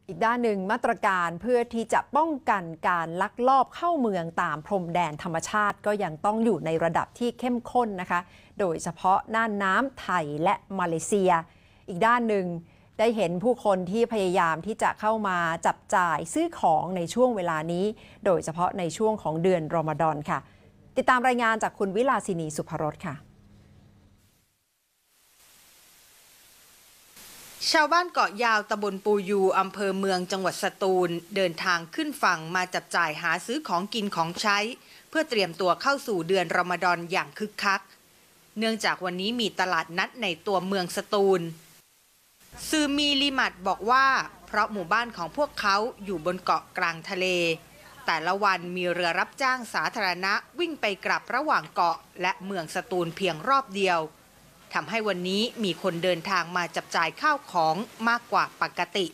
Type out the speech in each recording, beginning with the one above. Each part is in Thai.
อีกด้านหนึ่งมาตรการเพื่อที่จะป้องกันการลักลอบเข้าเมืองตามพรมแดนธรรมชาติก็ยังต้องอยู่ในระดับที่เข้มข้นนะคะโดยเฉพาะน่านน้ำไทยและมาเลเซียอีกด้านหนึ่งได้เห็นผู้คนที่พยายามที่จะเข้ามาจับจ่ายซื้อของในช่วงเวลานี้โดยเฉพาะในช่วงของเดือนรอมฎอนค่ะติดตามรายงานจากคุณวิลาสินีสุภรสค่ะชาวบ้านเกาะยาวตำบลปูยูอำเภอเมืองจังหวัดสตูลเดินทางขึ้นฝั่งมาจับจ่ายหาซื้อของกินของใช้เพื่อเตรียมตัวเข้าสู่เดือนรอมฎอนอย่างคึกคักเนื่องจากวันนี้มีตลาดนัดในตัวเมืองสตูลซือมีลิมัดบอกว่าเพราะหมู่บ้านของพวกเขาอยู่บนเกาะกลางทะเลแต่ละวันมีเรือรับจ้างสาธารณะวิ่งไปกลับระหว่างเกาะและเมืองสตูลเพียงรอบเดียวทำให้วันนี้มีคนเดินทางมาจับจ่ายข้าวของมากกว่าปกติ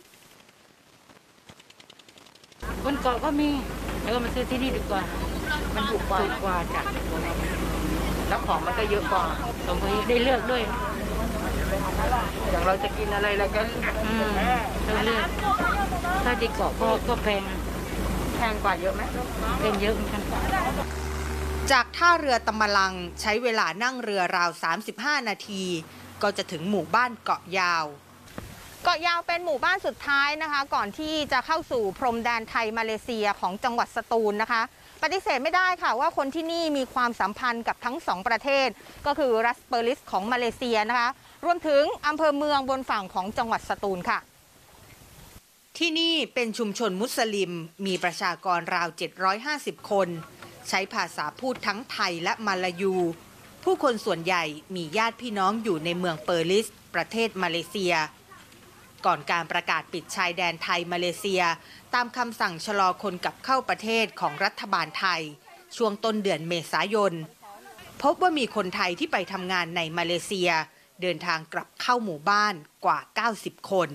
บนเกาะก็มีแล้วก็มาซื้อที่นี่ดีกว่ามันถูกกว่าจ้ะแล้วของมันก็เยอะกว่าตรงนี้ได้เลือกด้วยอย่างเราจะกินอะไรเราก็ต้องเลือกถ้าที่เกาะก็แพงกว่าเยอะไหมแพงเยอะเหมือนกันจากท่าเรือตำมะลังใช้เวลานั่งเรือราว35นาทีก็จะถึงหมู่บ้านเกาะยาวเกาะยาวเป็นหมู่บ้านสุดท้ายนะคะก่อนที่จะเข้าสู่พรมแดนไทยมาเลเซียของจังหวัดสตูลนะคะปฏิเสธไม่ได้ค่ะว่าคนที่นี่มีความสัมพันธ์กับทั้งสองประเทศก็คือรัสเปอร์ลิสของมาเลเซียนะคะรวมถึงอำเภอเมืองบนฝั่งของจังหวัดสตูลค่ะที่นี่เป็นชุมชนมุสลิมมีประชากรราว750คนใช้ภาษาพูดทั้งไทยและมาลายูผู้คนส่วนใหญ่มีญาติพี่น้องอยู่ในเมืองเปอร์ลิสประเทศมาเลเซียก่อนการประกาศปิดชายแดนไทยมาเลเซียตามคำสั่งชะลอคนกลับเข้าประเทศของรัฐบาลไทยช่วงต้นเดือนเมษายนพบว่ามีคนไทยที่ไปทำงานในมาเลเซียเดินทางกลับเข้าหมู่บ้านกว่า90คน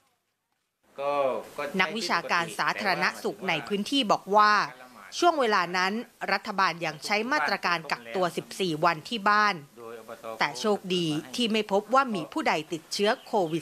นักวิชาการสาธารณสุขในพื้นที่บอกว่าช่วงเวลานั้นรัฐบาลยังใช้มาตรการกักตัว14วันที่บ้านแต่โชคดีที่ไม่พบว่ามีผู้ใดติดเชื้อโควิด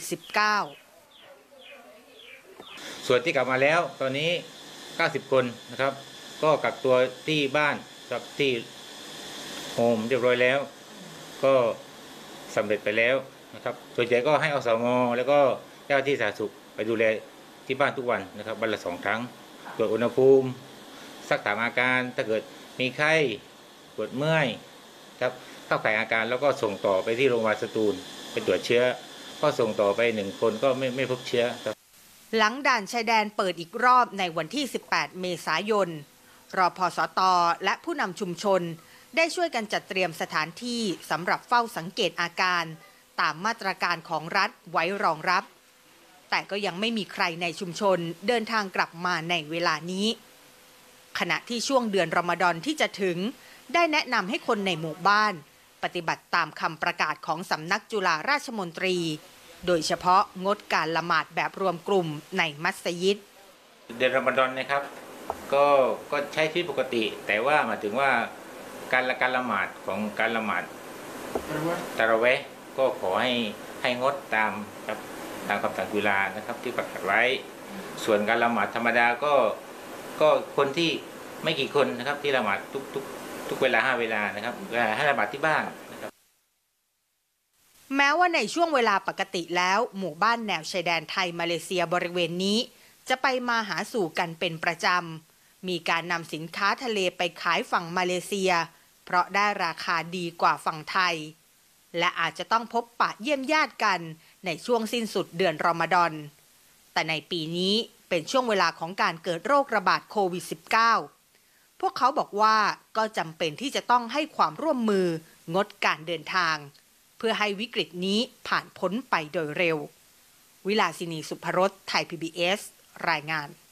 -19 ส่วนที่กลับมาแล้วตอนนี้90คนนะครับก็กักตัวที่บ้านกับที่โฮมเรียบร้อยแล้วก็สำเร็จไปแล้วนะครับส่วนใหญ่ก็ให้อสม.แล้วก็เจ้าที่สาธารณสุขไปดูแลที่บ้านทุกวันนะครับวันละ2 ครั้งตรวจอุณหภูมิซักถามอาการถ้าเกิดมีไข้ปวดเมื่อยครับเข้าข่ายอาการแล้วก็ส่งต่อไปที่โรงพยาบาลสตูลไปตรวจเชื้อก็ส่งต่อไป1คนก็ไม่พบเชื้อครับหลังด่านชายแดนเปิดอีกรอบในวันที่18เมษายนรพสต.และผู้นำชุมชนได้ช่วยกันจัดเตรียมสถานที่สำหรับเฝ้าสังเกตอาการตามมาตรการของรัฐไว้รองรับแต่ก็ยังไม่มีใครในชุมชนเดินทางกลับมาในเวลานี้ขณะที่ช่วงเดือนรอมฎอนที่จะถึงได้แนะนำให้คนในหมู่บ้านปฏิบัติตามคำประกาศของสำนักจุฬาราชมนตรีโดยเฉพาะงดการละหมาดแบบรวมกลุ่มในมัสยิดเดือนรอมฎอนนะครับก็ใช้ชีวิตปกติแต่ว่าหมายถึงว่าการละหมาดของการละหมาดตะเราะเวห์ก็ขอให้งดตามคำสั่งจุฬานะครับที่ประกาศไว้ส่วนการละหมาดธรรมดาก็คนที่ไม่กี่คนนะครับที่ละหมาดทุกเวลา5 เวลานะครับให้ละหมาดที่บ้านนะครับแม้ว่าในช่วงเวลาปกติแล้วหมู่บ้านแนวชายแดนไทยมาเลเซียบริเวณนี้จะไปมาหาสู่กันเป็นประจำมีการนำสินค้าทะเลไปขายฝั่งมาเลเซียเพราะได้ราคาดีกว่าฝั่งไทยและอาจจะต้องพบปะเยี่ยมญาติกันในช่วงสิ้นสุดเดือนรอมฎอนแต่ในปีนี้เป็นช่วงเวลาของการเกิดโรคระบาดโควิด -19 พวกเขาบอกว่าก็จำเป็นที่จะต้องให้ความร่วมมืองดการเดินทางเพื่อให้วิกฤตนี้ผ่านพ้นไปโดยเร็ววิลาสินีสุภรสไทย PBS รายงาน